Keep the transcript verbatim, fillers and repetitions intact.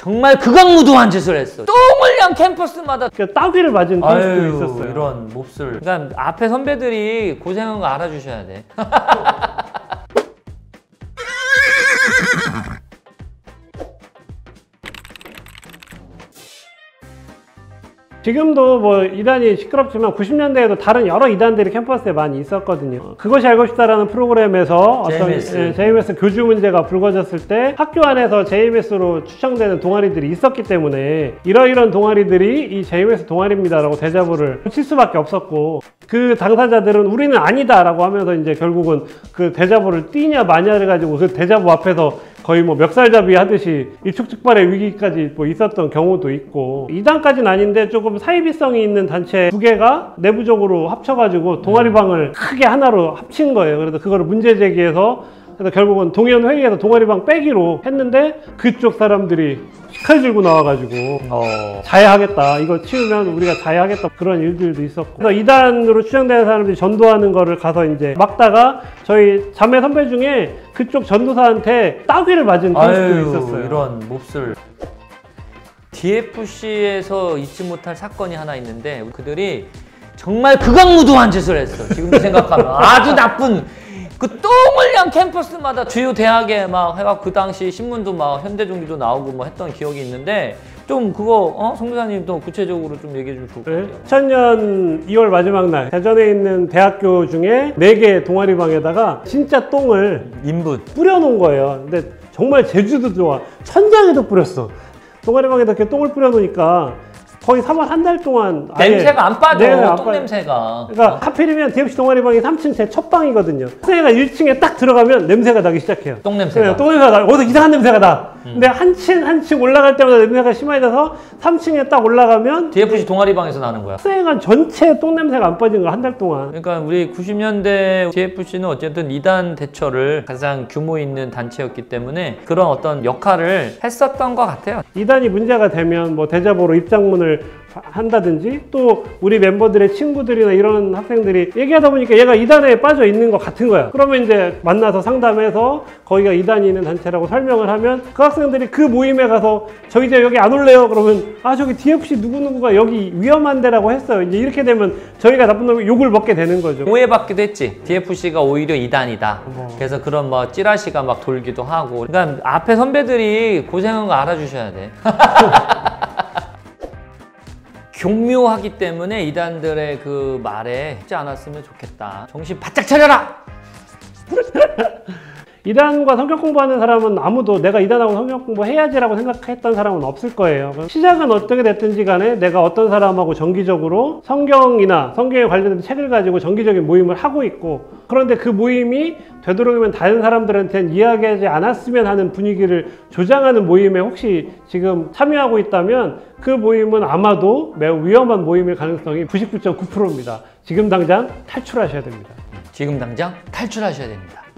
정말 극악무도한 짓을 했어. 똥을 그냥 캠퍼스마다 그러니까 따귀를 맞은 케이스도 있었어요. 이런 몹쓸. 그러니까 앞에 선배들이 고생한 거 알아주셔야 돼. 지금도 뭐 이단이 시끄럽지만 구십 년대에도 다른 여러 이단들이 캠퍼스에 많이 있었거든요. 그것이 알고 싶다라는 프로그램에서 제이엠에스. 어떤 예, 제이엠에스 교주 문제가 불거졌을 때 학교 안에서 제이엠에스로 추정되는 동아리들이 있었기 때문에 이러이런 동아리들이 이 제이엠에스 동아리입니다라고 대자보를 붙일 수밖에 없었고, 그 당사자들은 우리는 아니다라고 하면서 이제 결국은 그 대자보를 띄냐 마냐를 가지고 그 대자보 앞에서 거의 뭐 멱살잡이 하듯이 일촉즉발의 위기까지 뭐 있었던 경우도 있고, 이단까지는 아닌데 조금 사이비성이 있는 단체 두 개가 내부적으로 합쳐가지고 동아리방을 크게 하나로 합친 거예요. 그래서 그거를 문제 제기해서 그래서 결국은 동의원회의에서 동아리방 빼기로 했는데 그쪽 사람들이 칼 들고 나와가지고 어... 자해하겠다, 이거 치우면 우리가 자해하겠다, 그런 일들도 있었고, 그래서 이단으로 추정되는 사람들이 전도하는 거를 가서 이제 막다가 저희 자매 선배 중에 그쪽 전도사한테 따귀를 맞은 케이스도 있었어요. 이런 몹쓸. 디에프씨에서 잊지 못할 사건이 하나 있는데 그들이 정말 극악무도한 짓을 했어. 지금 생각하면 아주 나쁜. 그 똥을 그냥 캠퍼스마다 주요 대학에 막 해갖고 그 당시 신문도 막 현대중기도 나오고 뭐 했던 기억이 있는데, 좀 그거 어? 성교사님도 구체적으로 좀 얘기해 주면 좋을 것 같아요. 이천 년 이월 마지막 날 대전에 있는 대학교 중에 네 개 동아리방에다가 진짜 똥을 인분 뿌려놓은 거예요. 근데 정말 제주도 좋아, 천장에도 뿌렸어. 동아리방에다 이렇게 똥을 뿌려놓으니까 거의 삼 월 한 달 동안 냄새가 안 빠져. 네, 안 똥 빠져. 냄새가. 그러니까 어? 하필이면 디에프씨 동아리방이 삼 층 제 첫 방이거든요. 학생회가 일 층에 딱 들어가면 냄새가 나기 시작해요. 똥 냄새가. 네, 똥 냄새가 나. 어디서 이상한 냄새가 나. 음. 근데 한 층 한 층 올라갈 때마다 냄새가 심해져서 삼 층에 딱 올라가면 디에프씨 동아리방에서 나는 거야. 학생회관 전체에 똥 냄새가 안 빠진 거 한 달 동안. 그러니까 우리 구십 년대 디에프씨는 어쨌든 이단 대처를 가장 규모 있는 단체였기 때문에 그런 어떤 역할을 했었던 것 같아요. 이단이 문제가 되면 뭐 대자보로 입장문을 한다든지, 또 우리 멤버들의 친구들이나 이런 학생들이 얘기하다 보니까 얘가 이단에 빠져 있는 것 같은 거야. 그러면 이제 만나서 상담해서 거기가 이단이 있는 단체라고 설명을 하면 그 학생들이 그 모임에 가서 저 이제 여기 안 올래요 그러면 아 저기 디에프씨 누구누구가 여기 위험한 데라고 했어요. 이제 이렇게 되면 저희가 나쁜 놈이 욕을 먹게 되는 거죠. 오해받기도 했지. 디에프씨가 오히려 이단이다. 어. 그래서 그런 뭐 찌라시가 막 돌기도 하고. 그러니까 앞에 선배들이 고생한 거 알아주셔야 돼. 교묘하기 때문에 이단들의 그 말에 쉽지 않았으면 좋겠다. 정신 바짝 차려라! 이단과 성격 공부하는 사람은 아무도 내가 이단하고 성격 공부해야지라고 생각했던 사람은 없을 거예요. 시작은 어떻게 됐든지 간에 내가 어떤 사람하고 정기적으로 성경이나 성경에 관련된 책을 가지고 정기적인 모임을 하고 있고, 그런데 그 모임이 되도록이면 다른 사람들한테는 이야기하지 않았으면 하는 분위기를 조장하는 모임에 혹시 지금 참여하고 있다면 그 모임은 아마도 매우 위험한 모임일 가능성이 구십구 점 구 퍼센트입니다. 지금 당장 탈출하셔야 됩니다. 지금 당장 탈출하셔야 됩니다.